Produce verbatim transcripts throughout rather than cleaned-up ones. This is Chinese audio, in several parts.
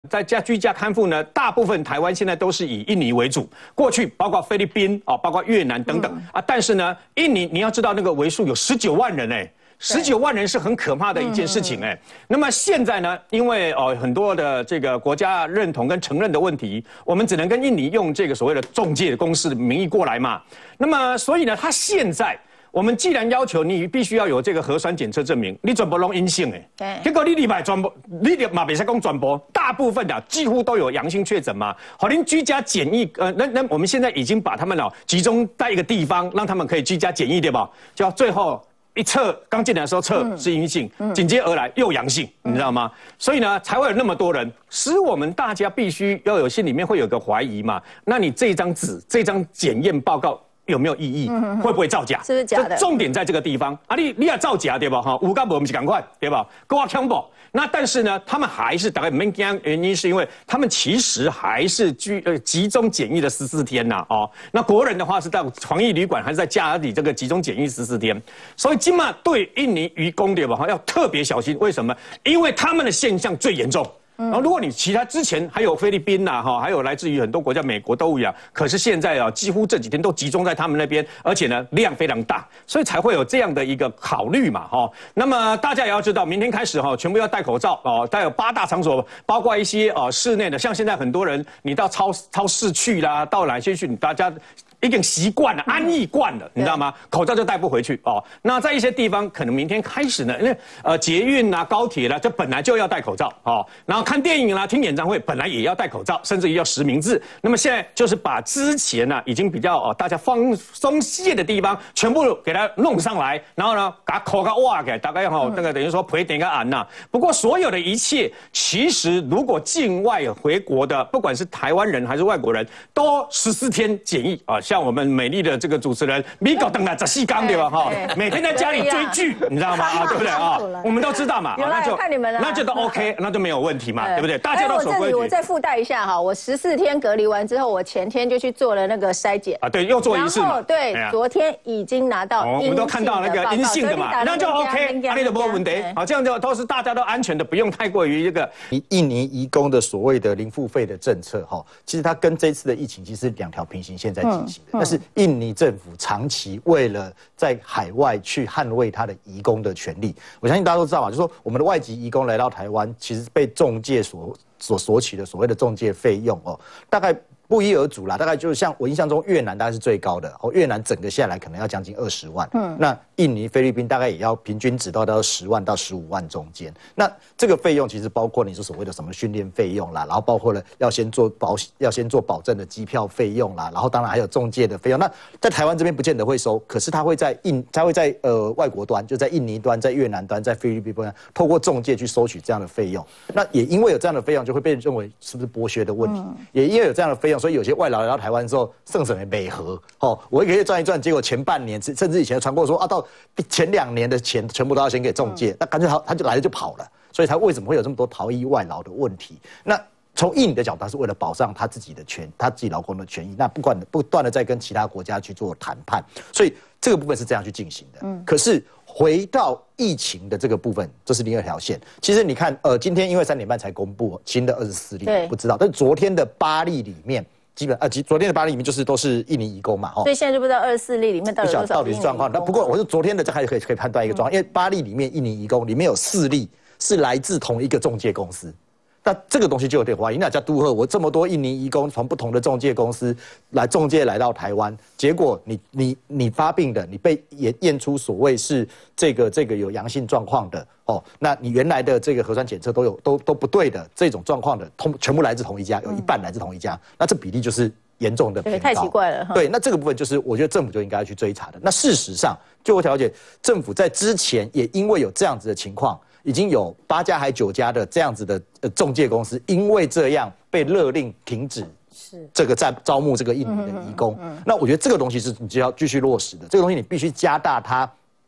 在家居家看护呢，大部分台湾现在都是以印尼为主，过去包括菲律宾啊，包括越南等等、嗯、啊，但是呢，印尼你要知道那个为数有十九万人哎。十九万人是很可怕的一件事情哎、欸，那么现在呢，因为哦很多的这个国家认同跟承认的问题，我们只能跟印尼用这个所谓的中介公司的名义过来嘛。那么所以呢，他现在我们既然要求你必须要有这个核酸检测证明，你全部拢阴性哎，对，结果你礼拜全部，你嘛别使讲全部，大部分的几乎都有阳性确诊嘛。好，您居家检疫，呃，那那我们现在已经把他们哦集中在一个地方，让他们可以居家检疫，对吧？就最后。一测刚进来的时候测是阴性，紧接而来又阳性，你知道吗？所以呢，才会有那么多人，使我们大家必须要有心里面会有个怀疑嘛。那你这张纸、这张检验报告有没有意义？会不会造假？ 是不是假的？ 重点在这个地方啊！你你要造假对吧？哈，五干部我们是赶快对吧？够啊强暴。那但是呢，他们还是大概没惊，原因是因为他们其实还是居呃集中检疫的十四天呐、啊、哦。那国人的话是在防疫旅馆，还是在家里这个集中检疫十四天。所以今嘛对印尼渔工对吧？哈，要特别小心。为什么？因为他们的现象最严重。然后，如果你其他之前还有菲律宾呐，哈，还有来自于很多国家，美国都一样。可是现在啊，几乎这几天都集中在他们那边，而且呢量非常大，所以才会有这样的一个考虑嘛，哈。那么大家也要知道，明天开始哈，全部要戴口罩哦。带有八大场所，包括一些哦室内的，像现在很多人，你到超超市去啦，到哪些去，大家。已经习惯了，安逸惯了，你知道吗？口罩就戴不回去哦。那在一些地方，可能明天开始呢，因为呃捷运啦、高铁啦，这本来就要戴口罩哦。然后看电影啦、听演唱会，本来也要戴口罩，甚至于要实名制。那么现在就是把之前呢、啊、已经比较哦大家放松懈的地方，全部给它弄上来，然后呢，把口罩挖给大概哈、哦、那个等于说赔点个案呐。不过所有的一切，其实如果境外回国的，不管是台湾人还是外国人，都十四天检疫啊。像我们美丽的这个主持人米狗等了十四缸对吧？哈，每天在家里追剧，你知道吗？啊，对不对啊？我们都知道嘛， 那就看你们了， 那就都 OK， 那就没有问题嘛，对不对？大家都守规矩。 我再附带一下哈，我十四天隔离完之后，我前天就去做了那个筛检啊，对，又做一次嘛。 对，昨天已经拿到阴性的报告， 我们都看到那个阴性的嘛，那就 OK， 那就没有问题。好，这样就都是大家都安全的，不用太过于这个印尼移工的所谓的零付费的政策哈，其实它跟这次的疫情其实是两条平行线在进行的，但是印尼政府长期为了在海外去捍卫他的移工的权利，我相信大家都知道嘛，就是说我们的外籍移工来到台湾，其实被仲介所所索取的所谓的仲介费用哦，大概不一而足啦，大概就是像我印象中越南大概是最高的，哦，越南整个下来可能要将近二十万，嗯，那印尼、菲律宾大概也要平均只到到十万到十五万中间。那这个费用其实包括你说所谓的什么训练费用啦，然后包括了要先做保要先做保证的机票费用啦，然后当然还有仲介的费用。那在台湾这边不见得会收，可是他会在印他会在呃外国端，就在印尼端、在越南端、在菲律宾端，透过仲介去收取这样的费用。那也因为有这样的费用，就会被认为是不是剥削的问题？嗯、也因为有这样的费用。所以有些外劳来到台湾之后，剩什么美合哦，我一个月赚一赚，结果前半年甚至以前传过说啊，到前两年的钱全部都要先给仲介，嗯、那干脆他他就来了就跑了，所以他为什么会有这么多逃逸外劳的问题？那从印尼的角度，他是为了保障他自己的权，他自己劳工的权益，那不管不断的在跟其他国家去做谈判，所以这个部分是这样去进行的。嗯，可是回到疫情的这个部分，这是另一条线。其实你看，呃，今天因为三点半才公布新的二十四例，不知道，但是昨天的八例里面。基本啊，昨天的八例里面就是都是印尼移工嘛， 所以现在就不知道二十四例里面到底有多少到底是状况。那不过我是昨天的这还可以可以判断一个状况，因为八例里面印尼移工里面有四例是来自同一个仲介公司。那这个东西就有点怀疑，那叫都赫，我这么多印尼移工从不同的仲介公司来仲介来到台湾，结果你你你发病的，你被验验出所谓是这个这个有阳性状况的哦，那你原来的这个核酸检测都有都都不对的这种状况的，通全部来自同一家，有一半来自同一家，嗯、那这比例就是严重的偏高， 太奇怪了。 对，那这个部分就是我觉得政府就应该要去追查的。那事实上，就我了解，政府在之前也因为有这样子的情况。已经有八家还九家的这样子的呃仲介公司，因为这样被勒令停止这个在招募这个印尼的移工。那我觉得这个东西是你就要继续落实的，这个东西你必须加大它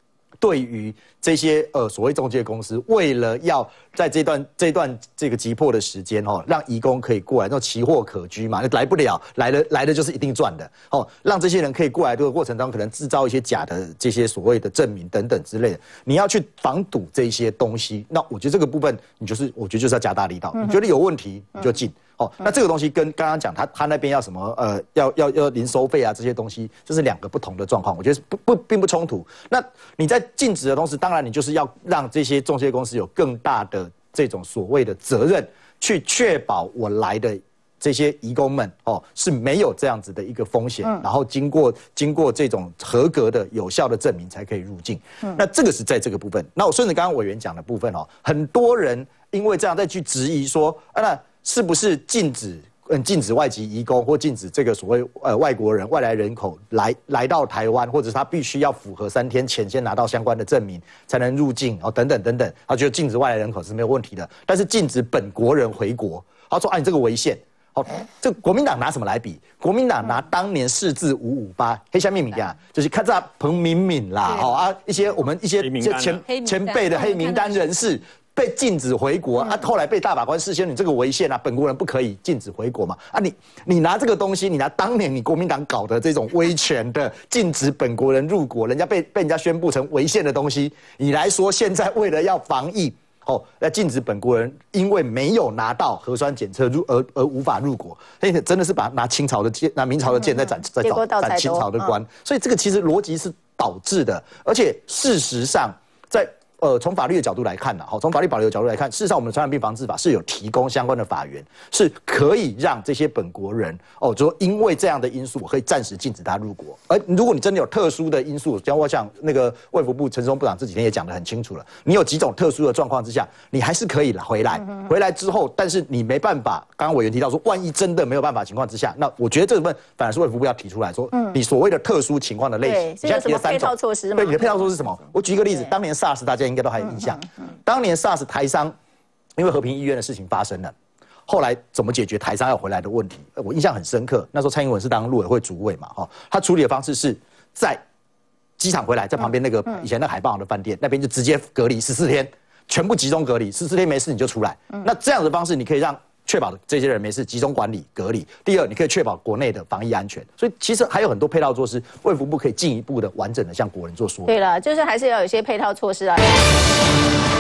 对于这些呃所谓中介公司，为了要在这段这段这个急迫的时间哦，让移工可以过来，那种奇货可居嘛，来不了，来了来的就是一定赚的哦，让这些人可以过来这个过程当中，可能制造一些假的这些所谓的证明等等之类的，你要去防堵这些东西，那我觉得这个部分你就是我觉得就是要加大力道，嗯、你觉得有问题你就进。嗯哦，那这个东西跟刚刚讲他他那边要什么呃要要要零收费啊这些东西，这是两个不同的状况，我觉得不不并不冲突。那你在禁止的同时，当然你就是要让这些中介公司有更大的这种所谓的责任，去确保我来的这些移工们哦是没有这样子的一个风险，嗯、然后经过经过这种合格的有效的证明才可以入境。嗯、那这个是在这个部分。那我顺着刚刚委员讲的部分哦，很多人因为这样再去质疑说，啊那。是不是禁止嗯禁止外籍移工或禁止这个所谓呃外国人外来人口来来到台湾，或者是他必须要符合三天前先拿到相关的证明才能入境哦等等等等，他觉得禁止外来人口是没有问题的，但是禁止本国人回国，他说啊你这个违宪。好，这国民党拿什么来比？国民党拿当年释字五五八黑箱秘密啊，就是看在彭明敏啦，好啊一些我们一些前前辈的黑名单人士。被禁止回国啊，后来被大法官释宪，你这个违宪啊，本国人不可以禁止回国嘛？啊你，你你拿这个东西，你拿当年你国民党搞的这种威权的禁止本国人入国，人家被被人家宣布成违宪的东西，你来说现在为了要防疫，哦，来禁止本国人因为没有拿到核酸检测入而而无法入国，所以真的是把拿清朝的剑，拿明朝的剑在斩在斩清朝的官，嗯、所以这个其实逻辑是导致的，而且事实上在。呃，从法律的角度来看呢，好，从法律保留的角度来看，事实上我们的传染病防治法是有提供相关的法源，是可以让这些本国人哦，就说因为这样的因素，我可以暂时禁止他入国。而如果你真的有特殊的因素，像我想那个卫福部陈时中部长这几天也讲得很清楚了，你有几种特殊的状况之下，你还是可以回来，回来之后，但是你没办法，刚刚委员提到说，万一真的没有办法情况之下，那我觉得这部分反而是卫福部要提出来说，你所谓的特殊情况的类型， 你现在提了三种， 对，你的配套措施是什么？我举一个例子，当年 SARS 大家应该都还有印象。当年 SARS 台商因为和平医院的事情发生了，后来怎么解决台商要回来的问题？我印象很深刻。那时候蔡英文是当陆委会主委嘛，哈，他处理的方式是在机场回来，在旁边那个以前那海霸王的饭店那边就直接隔离十四天，全部集中隔离，十四天没事你就出来。那这样的方式，你可以让确保这些人没事，集中管理隔离。第二，你可以确保国内的防疫安全。所以其实还有很多配套措施，卫福部可以进一步的完整的向国人做说明。 对了，就是还是要有一些配套措施啊。